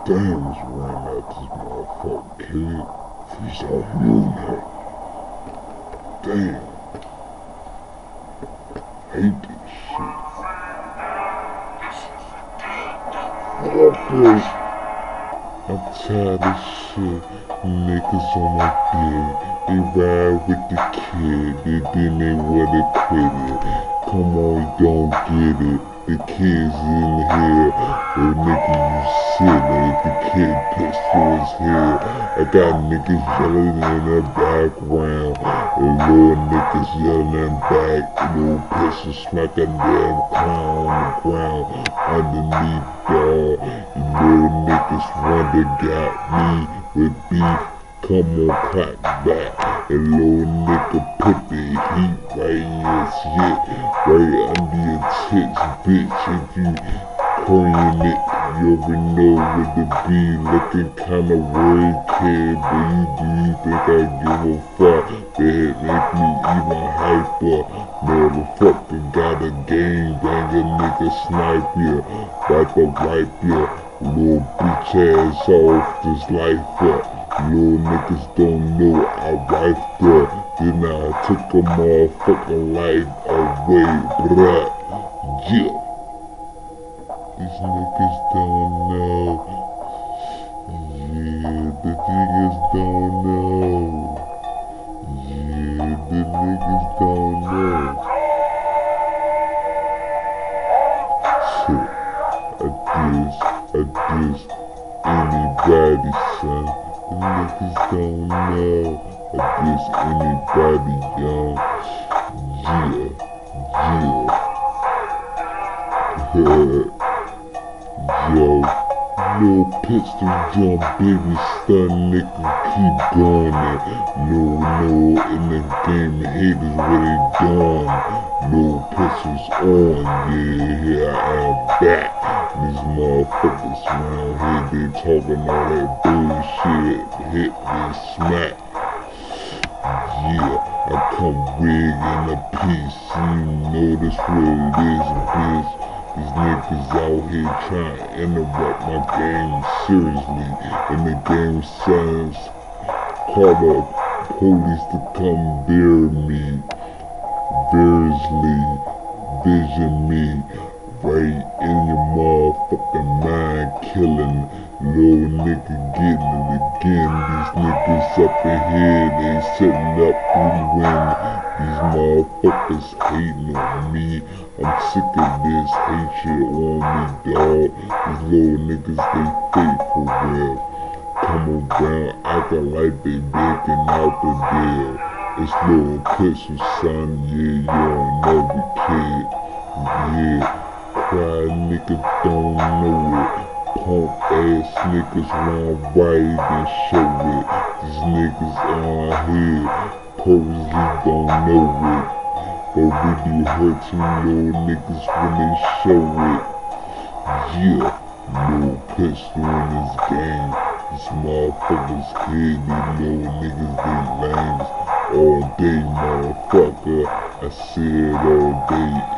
Damn, it's raining out this motherfucker, kid. He's on you now. Damn. Hate this shit. Fuck this. I'm tired of shit. Niggas on my dick. They ride with the kid. Then they wanna quit it. Come on, don't get it. The kid's in here. Oh, nigga, you silly. The kid pistol his head. I got niggas yelling in the background. And little niggas yelling back. Little pistol smack a damn clown on the ground. Underneath, dog. You little niggas wonder got me with beef. Come on, clap back. And little nigga put the heat right in your shit. Right under your tits, bitch. If you praying it, you already know what to be. Looking kinda worried, kid. But do you think I give a fuck? That make me even hyper. Motherfucker got a game banger, nigga snipe ya. Wipe ya. Little bitch ass off this life up. Little niggas don't know I wiped up. Then I took a motherfucking life away, bruh. Yeah. These niggas don't know. Yeah, the niggas don't know. Yeah, the niggas don't know. Shit. I diss anybody, son. The niggas don't know. I diss anybody, young. Yeah. Yo, little pistol jump, baby stun, nigga keep going it. No, in the game, haters where they done. No pistols on, yeah, I am back. These motherfuckers around here, they talking all that bullshit, hit and smack. Yeah, I come big in a piece, you know this what it is, bitch. These niggas out here trying to interrupt my game seriously. And the game sends call the police to come bear me. Variously vision me. Right in your motherfucking mind killing. Little nigga getting it again. These niggas up in here, they setting up to win. These motherfuckers hating on me. I'm sick of this hatred on me, dawg. These little niggas, they fake for real. Come around, acting like they breaking out the deal. It's little pistol, son, yeah, you don't know the kid. Yeah, cry niggas don't know it. Punk ass niggas want right and show it. These niggas on here, purposely don't know it. But really hurting little niggas when they show it. Yeah, little pistol in this game. These motherfuckers here, these little niggas, they lames. All day, motherfucker. I said all day.